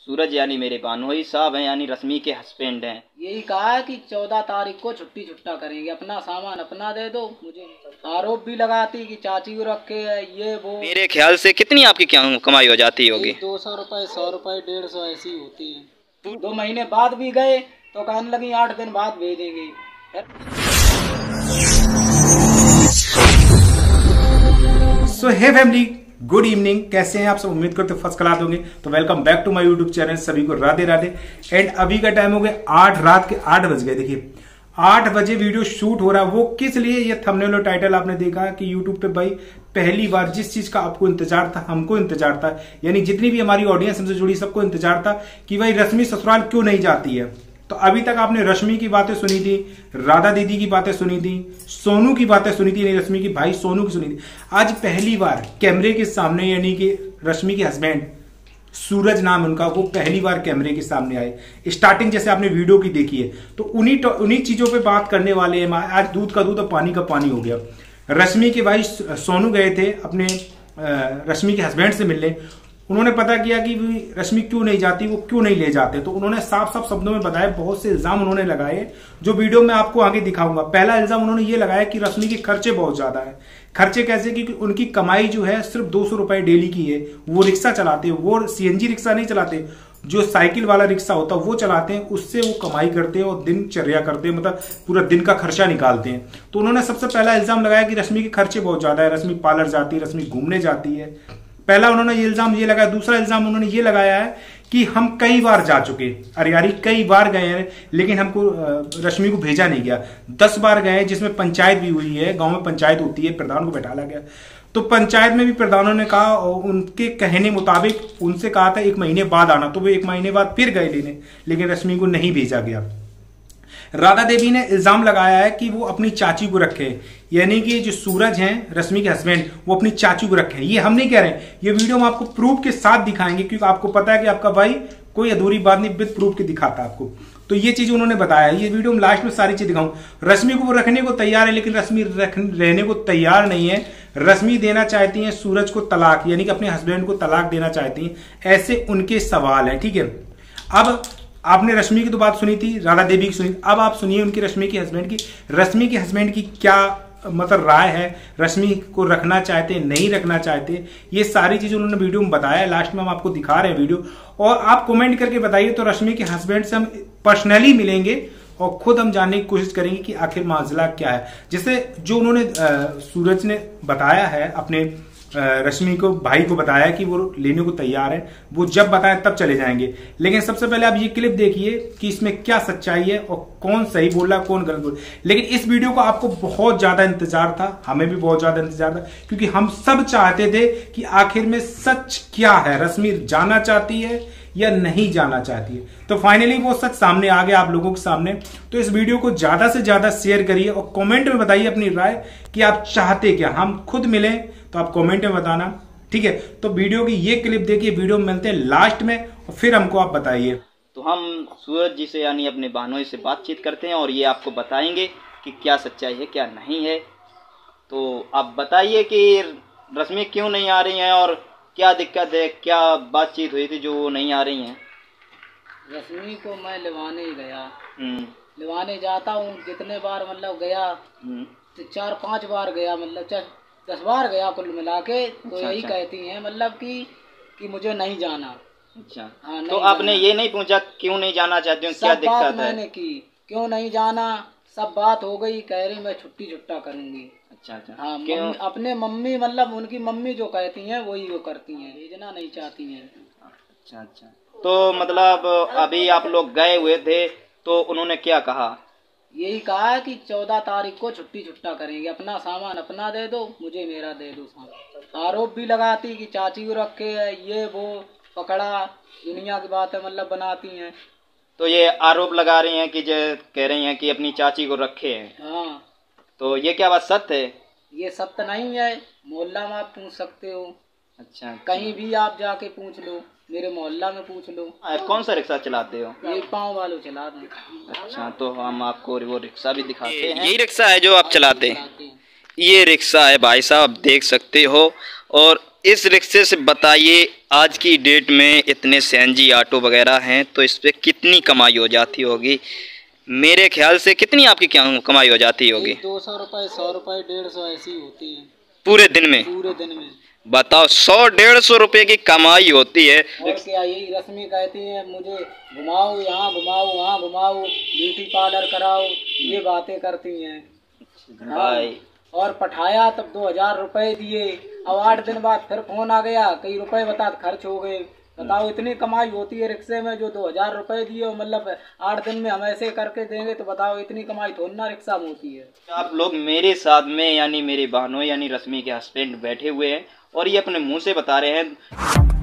सूरज यानी मेरे भानोई साहब हैं, यानी रश्मि के हस्बैंड हैं। यही कहा है कि 14 तारीख को छुट्टी छुट्टा करेंगे, अपना सामान अपना दे दो। मुझे आरोप भी लगाती कि चाची को रखे है ये वो। मेरे ख्याल से कितनी आपकी क्या कमाई हो जाती होगी? 200 रुपये, 100 रुपये, 150 ऐसी होती है। 2 महीने बाद भी गए तो कहने लगी 8 दिन बाद भेजेंगे। So hey family, good evening. कैसे हैं आप सब? उम्मीद करते फर्स्ट क्लास होंगे। तो welcome back to my YouTube channel. सभी को राधे राधे। एंड अभी का टाइम हो गया 8 रात के 8 बज गए। देखिए 8 बजे वीडियो शूट हो रहा है। वो किस लिए? ये थंबनेल और टाइटल आपने देखा कि यूट्यूब पे भाई पहली बार जिस चीज का आपको इंतजार था, हमको इंतजार था, यानी जितनी भी हमारी ऑडियंस हमसे जुड़ी सबको इंतजार था कि भाई रश्मि ससुराल क्यों नहीं जाती है। तो अभी तक आपने रश्मि की बातें सुनी थी, राधा दीदी की बातें सुनी थी, सोनू की बातें सुनी थी, नहीं रश्मि की भाई सोनू की सुनी थी। आज पहली बार कैमरे के सामने, यानी कि रश्मि के हस्बैंड सूरज नाम उनका, वो पहली बार कैमरे के सामने आए। स्टार्टिंग जैसे आपने वीडियो की देखी है, तो उन्हीं चीजों पे बात करने वाले हैं। आज दूध का दूध और पानी का पानी हो गया। रश्मि के भाई सोनू गए थे अपने रश्मि के हस्बैंड से मिलने। उन्होंने पता किया कि रश्मि क्यों नहीं जाती, वो क्यों नहीं ले जाते। तो उन्होंने साफ साफ शब्दों में बताया, बहुत से इल्जाम उन्होंने लगाए जो वीडियो में आपको आगे दिखाऊंगा। पहला इल्जाम उन्होंने ये लगाया कि रश्मि के खर्चे बहुत ज्यादा है। खर्चे कैसे? क्योंकि उनकी कमाई जो है सिर्फ 200 रुपए डेली की है। वो रिक्शा चलाते हैं, वो सीएनजी रिक्शा नहीं चलाते, जो साइकिल वाला रिक्शा होता है वो चलाते हैं। उससे वो कमाई करते हैं और दिनचर्या करते हैं, मतलब पूरा दिन का खर्चा निकालते हैं। तो उन्होंने सबसे पहला इल्जाम लगाया कि रश्मि के खर्चे बहुत ज्यादा है। रश्मि पार्लर जाती है, रश्मि घूमने जाती है। पहला उन्होंने ये इल्जाम ये लगाया। दूसरा इल्जाम उन्होंने ये लगाया है कि हम कई बार जा चुके, अरे यार कई बार गए हैं, लेकिन हमको रश्मि को भेजा नहीं गया। 10 बार गए, जिसमें पंचायत भी हुई है। गांव में पंचायत होती है, प्रधान को बैठाला गया। तो पंचायत में भी प्रधानों ने कहा, और उनके कहने मुताबिक उनसे कहा था 1 महीने बाद आना। तो वो 1 महीने बाद फिर गए लेने, लेकिन रश्मि को नहीं भेजा गया। राधा देवी ने इल्जाम लगाया है कि वो अपनी चाची को रखे, यानी कि जो सूरज हैं रश्मि के हस्बैंड, वो अपनी चाची को रखे। ये हम नहीं कह रहे हैं, ये वीडियो हम आपको प्रूफ के साथ दिखाएंगे, क्योंकि आपको पता है कि आपका भाई कोई अधूरी बात नहीं विद प्रूफ के दिखाता आपको। तो ये चीज उन्होंने बताया। ये वीडियो में लास्ट में सारी चीज दिखाऊं। रश्मि को वो रखने को तैयार है, लेकिन रश्मि रहने को तैयार नहीं है। रश्मि देना चाहती है सूरज को तलाक, यानी कि अपने हस्बैंड को तलाक देना चाहती है। ऐसे उनके सवाल है, ठीक है। अब आपने रश्मि की तो बात सुनी थी, राधा देवी की सुनी। अब आप सुनिए उनकी रश्मि के हस्बैंड की। रश्मि के हस्बैंड की क्या मतलब राय है, रश्मि को रखना चाहते नहीं रखना चाहते, ये सारी चीजें उन्होंने वीडियो में बताया। लास्ट में हम आपको दिखा रहे हैं वीडियो, और आप कमेंट करके बताइए। तो रश्मि के हस्बैंड से हम पर्सनली मिलेंगे और खुद हम जानने की कोशिश करेंगे कि आखिर मामला क्या है। जैसे जो उन्होंने सूरज ने बताया है, अपने रश्मि को भाई को बताया कि वो लेने को तैयार है, वो जब बताएं तब चले जाएंगे। लेकिन सबसे पहले आप ये क्लिप देखिए कि इसमें क्या सच्चाई है और कौन सही बोल रहा कौन गलत बोल। लेकिन इस वीडियो को आपको बहुत ज्यादा इंतजार था, हमें भी बहुत ज्यादा इंतजार था, क्योंकि हम सब चाहते थे कि आखिर में सच क्या है, रश्मि जाना चाहती है या नहीं जाना चाहती है। तो फाइनली वो सच सामने आ गया आप लोगों के सामने। तो इस वीडियो को ज्यादा से ज्यादा शेयर करिए और कमेंट में बताइए अपनी राय कि आप चाहते क्या। हम खुद मिलें तो आप कमेंट में बताना, ठीक है। तो वीडियो की ये क्लिप देखिए, वीडियो में मिलते हैं लास्ट में और फिर हमको आप बताइए। तो हम सूरज जी से यानी अपने भानोई से बातचीत करते हैं और ये आपको बताएंगे कि क्या सच्चाई है क्या नहीं है। तो आप बताइए कि रश्मि क्यों नहीं आ रही हैं और क्या दिक्कत है, क्या बातचीत हुई थी जो वो नहीं आ रही हैं। रश्मि को मैं लिवाने गया, लिवाने जाता हूँ जितने बार मतलब गया, तो 4-5 बार गया, मतलब 10 बार गया कुल मिला के। तो यही कहती हैं मतलब कि मुझे नहीं जाना। अच्छा हाँ, तो आपने ये नहीं पूछा क्यों नहीं जाना चाहती हूँ, क्या दिक्कत है? मैंने की क्यों नहीं जाना, सब बात हो गई। कह रही मैं छुट्टी छुट्टा करूंगी। अच्छा अच्छा। हाँ, अपने मम्मी मतलब उनकी मम्मी जो कहती हैं वही वो करती हैं, भेजना नहीं चाहती हैं। अच्छा अच्छा। तो मतलब अभी आप लोग गए हुए थे तो उन्होंने क्या कहा? यही कहा है कि 14 तारीख को छुट्टी छुट्टा करेंगे, अपना सामान अपना दे दो, मुझे मेरा दे दो सामान। आरोप भी लगाती कि चाची को रखे है ये वो, पकड़ा, दुनिया की बातें मतलब बनाती हैं। तो ये आरोप लगा रही हैं कि जो कह रही हैं कि अपनी चाची को रखे हैं। हाँ, तो ये क्या बात सत्य है? ये सत्य नहीं है। मोहल्ला में आप पूछ सकते हो। अच्छा, कहीं भी आप जाके पूछ लो, मेरे मोहल्ला में पूछ लो। कौन सा रिक्शा चलाते हो? ये पाँव वालों चला दें। अच्छा, तो हम आपको वो रिक्शा भी दिखाते हैं। यही रिक्शा है जो आप चलाते हैं? ये रिक्शा है भाई साहब, देख सकते हो। और इस रिक्शे से बताइए आज की डेट में इतने सीएनजी ऑटो वगैरह हैं तो इस पे कितनी कमाई हो जाती होगी? मेरे ख्याल से कितनी आपकी क्या कमाई हो जाती होगी? 200 रुपये, 100 रुपये, 150 ऐसी होती है पूरे दिन में? पूरे दिन में। बताओ, 100-150 रुपए की कमाई होती है। और क्या, यही रश्मि कहती है मुझे घुमाओ, यहाँ घुमाओ, वहाँ घुमाओ, ब्यूटी पार्लर कराओ, ये बातें करती हैं भाई। और पठाया तब 2000 रुपए दिए, अब 8 दिन बाद फिर फोन आ गया, कई रुपए बता खर्च हो गए। बताओ, इतनी कमाई होती है रिक्शे में? जो 2000 रुपए दिए मतलब 8 दिन में हम ऐसे करके देंगे तो बताओ इतनी कमाई थोड़ी ना रिक्शा में होती है। आप लोग मेरे साथ में यानी मेरी बहनों यानी रश्मि के हस्बैंड बैठे हुए हैं और ये अपने मुंह से बता रहे हैं